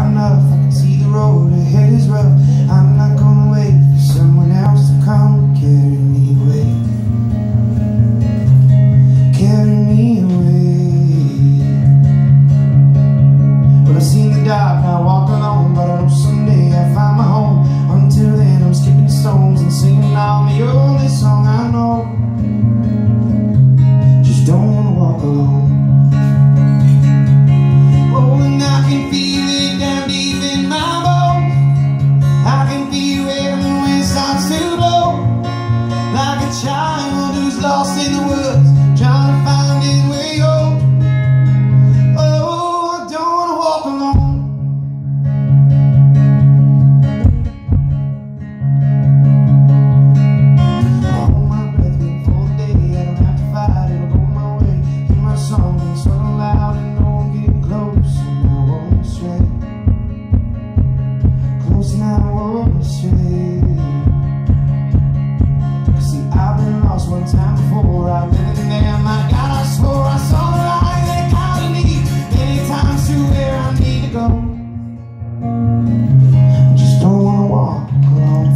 enough. I can see the road ahead is rough. I'm not gonna wait for someone else to come carry me away, carry me away. Well, I've seen the dark, now I walk alone, but I know someday I'll find my home. Until then I'm skipping stones and singing all the only song I know. Just don't wanna walk alone. Child who's lost in the woods, trying to find his way home. Oh, I don't want to walk alone. I hold my breath, waiting for the day I don't have to fight, it'll go my way. Hear my song and so loud, and know I'm getting close, and I won't stray. Close and I won't stray. One time before I've been in there, my God, I swore I saw the light that guided me many times to where I need to go. I just don't want to walk alone.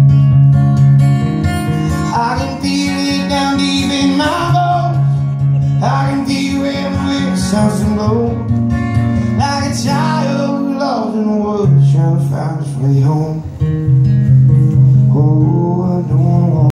I can feel it down deep in my bones. I can feel everywhere it starts to blow, like a child lost in the woods trying to find his way home.